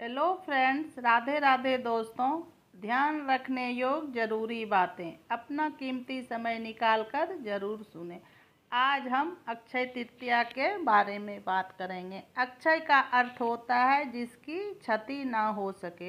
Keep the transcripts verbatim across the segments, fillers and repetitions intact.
Hello friends, Radhe Radhe दोस्तों। ध्यान रखने योग्य जरूरी बातें, अपना कीमती समय निकाल कर जरूर सुने। आज हम अक्षय तृतीया के बारे में बात करेंगे। अक्षय का अर्थ होता है जिसकी क्षति ना हो सके।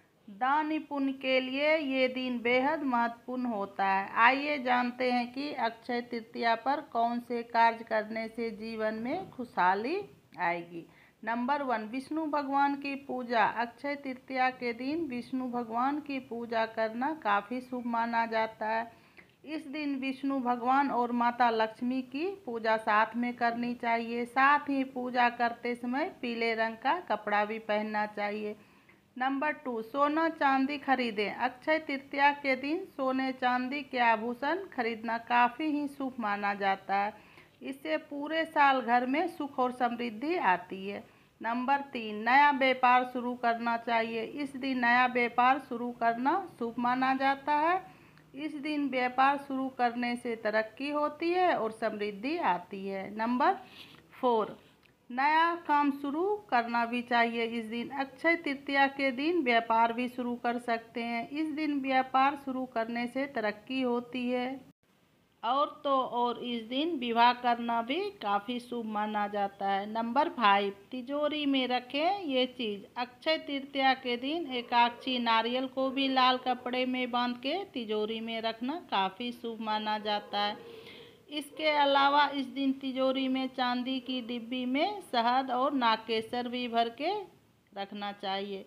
दान पुण्य के लिए ये दिन बेहद महत्वपूर्ण होता है। आइए जानते हैं कि अक्षय तृतीया पर कौन से कार्य करने से जीवन में खुशहाली आएगी। नंबर वन, विष्णु भगवान की पूजा। अक्षय तृतीया के दिन विष्णु भगवान की पूजा करना काफ़ी शुभ माना जाता है। इस दिन विष्णु भगवान और माता लक्ष्मी की पूजा साथ में करनी चाहिए। साथ ही पूजा करते समय पीले रंग का कपड़ा भी पहनना चाहिए। नंबर टू, सोना चांदी खरीदें। अक्षय तृतीया के दिन सोने चांदी के आभूषण खरीदना काफ़ी ही शुभ माना जाता है। इससे पूरे साल घर में सुख और समृद्धि आती है। नंबर तीन, नया व्यापार शुरू करना चाहिए। इस दिन नया व्यापार शुरू करना शुभ माना जाता है। इस दिन व्यापार शुरू करने से तरक्की होती है और समृद्धि आती है। नंबर फोर, नया काम शुरू करना भी चाहिए। इस दिन अक्षय तृतीया के दिन व्यापार भी शुरू कर सकते हैं। इस दिन व्यापार शुरू करने से तरक्की होती है। और तो और इस दिन विवाह करना भी काफ़ी शुभ माना जाता है। नंबर फाइव, तिजोरी में रखें ये चीज़। अक्षय तृतीया के दिन एकाक्षी नारियल को भी लाल कपड़े में बांध के तिजोरी में रखना काफ़ी शुभ माना जाता है। इसके अलावा इस दिन तिजोरी में चांदी की डिब्बी में शहद और नागकेसर भी भर के रखना चाहिए।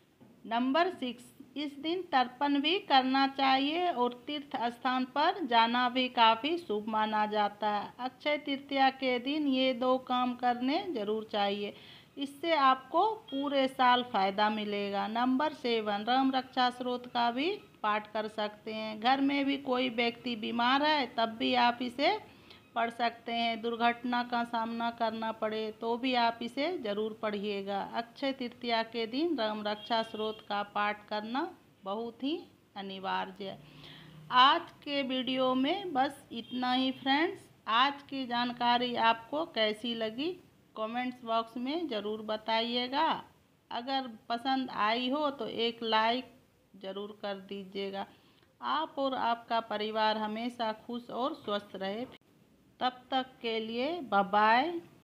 नंबर सिक्स, इस दिन तर्पण भी करना चाहिए और तीर्थ स्थान पर जाना भी काफ़ी शुभ माना जाता है। अक्षय तृतीया के दिन ये दो काम करने जरूर चाहिए। इससे आपको पूरे साल फायदा मिलेगा। नंबर सेवन, राम रक्षा स्तोत्र का भी पाठ कर सकते हैं। घर में भी कोई व्यक्ति बीमार है तब भी आप इसे पढ़ सकते हैं। दुर्घटना का सामना करना पड़े तो भी आप इसे ज़रूर पढ़िएगा। अक्षय तृतीया के दिन राम रक्षा स्तोत्र का पाठ करना बहुत ही अनिवार्य है। आज के वीडियो में बस इतना ही फ्रेंड्स। आज की जानकारी आपको कैसी लगी कमेंट्स बॉक्स में ज़रूर बताइएगा। अगर पसंद आई हो तो एक लाइक ज़रूर कर दीजिएगा। आप और आपका परिवार हमेशा खुश और स्वस्थ रहे। तब तक के लिए बाय बाय।